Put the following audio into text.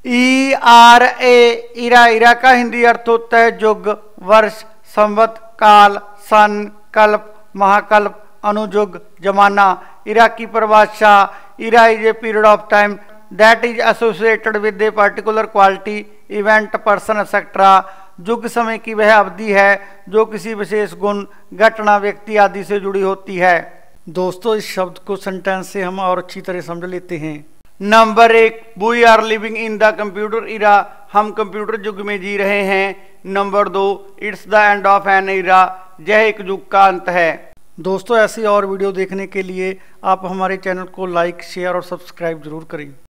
E R A इरा, इरा का हिंदी अर्थ होता है युग, वर्ष, संवत, काल, सन, कल्प, महाकल्प, अनुयुग, जमाना। इरा की परिभाषा, era is a period of time that is associated with a particular quality, event, person etcetera. युग समय की वह अवधि है जो किसी विशेष गुण, घटना, व्यक्ति आदि से जुड़ी होती है। दोस्तों, इस शब्द को सेंटेंस से हम और अच्छी तरह समझ लेते हैं। Number 1, we are living in the computer era, हम कंप्यूटर युग में जी रहे हैं। Number 2, it's the end of an era, यह एक युग का अंत है। दोस्तों, ऐसी और वीडियो देखने के लिए आप हमारे चैनल को लाइक, शेयर और सब्सक्राइब जरूर करें।